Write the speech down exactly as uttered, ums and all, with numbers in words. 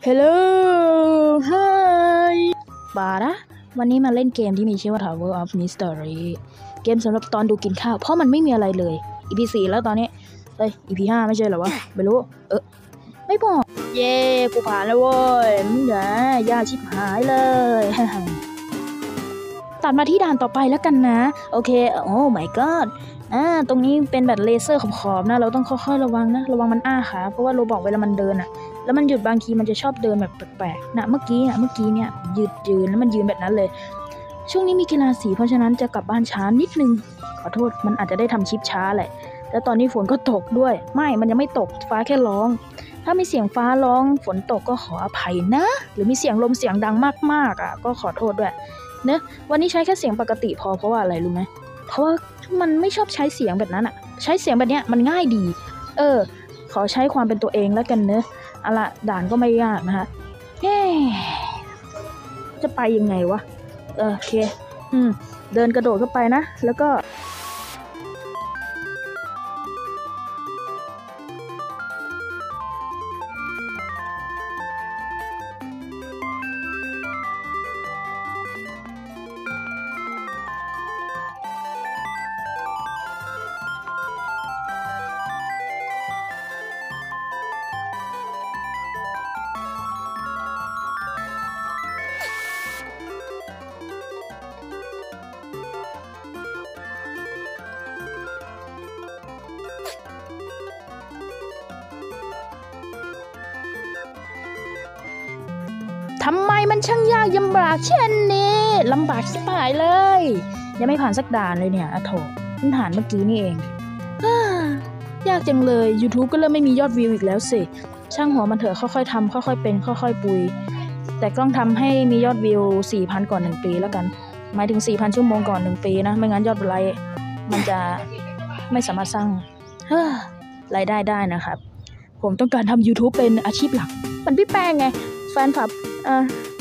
Hello Hi บาระวันนี้มาเล่นเกมที่มีชื่อว่า Tower of Mystery เกมสำหรับตอนดูกินข้าวเพราะมันไม่มีอะไรเลย อี พี สี่แล้วตอนนี้เฮ้ย อี พี ห้าไม่ใช่เหรอวะไม่รู้เออไม่บอกเย้กูผ่านแล้วเว้ยมึงอย่ายากชิบหายเลยตัดมาที่ด่านต่อไปแล้วกันนะโอเคโอ้ my god อ่าตรงนี้เป็นแบบเลเซอร์ขอบๆนะเราต้องค่อยๆระวังนะระวังมันอ้าขาเพราะว่าโรบอกเวลามันเดินอะแล้วมันหยุดบางทีมันจะชอบเดินแบบแปลกๆนะเมื่อกี้อะเมื่อกี้เนี่ยยืดยืนแล้วมันยืนแบบนั้นเลยช่วงนี้มีกีฬาสีเพราะฉะนั้นจะกลับบ้านช้านิดนึงขอโทษมันอาจจะได้ทำคลิปช้าแหละแล้วตอนนี้ฝนก็ตกด้วยไม่มันยังไม่ตกฟ้าแค่ร้องถ้ามีเสียงฟ้าร้องฝนตกก็ขออภัยนะหรือมีเสียงลมเสียงดังมากๆอ่ะก็ขอโทษด้วยเนอะวันนี้ใช้แค่เสียงปกติพอเพราะว่าอะไรรู้ไหมเพราะว่ามันไม่ชอบใช้เสียงแบบนั้นอ่ะใช้เสียงแบบเนี้ยมันง่ายดีเออขอใช้ความเป็นตัวเองแล้วกันเนอะเอาล่ะด่านก็ไม่ยากนะคะเฮ้จะไปยังไงวะเออโอเคอืมเดินกระโดดเข้าไปนะแล้วก็ทำไมมันช่างยากลำบากเช่นนี้ลำบากชิบหายเลยยังไม่ผ่านสักด่านเลยเนี่ยอะโถเพิ่งผ่านเมื่อกี้นี่เองยากจังเลย YouTube ก็เริ่มไม่มียอดวิวอีกแล้วสิช่างหัวมันเถอะค่อยๆทำค่อยๆเป็นค่อยๆปุยแต่ต้องทำให้มียอดวิว สี่พัน ก่อนหนึ่งปีแล้วกันหมายถึง สี่พัน ชั่วโมงก่อนหนึ่งปีนะไม่งั้นยอดไลค์มันจะไม่สามารถสร้างรายได้ได้นะครับผมต้องการทำ YouTube เป็นอาชีพหลักมันพี่แป้งไงแฟนคลับอ่า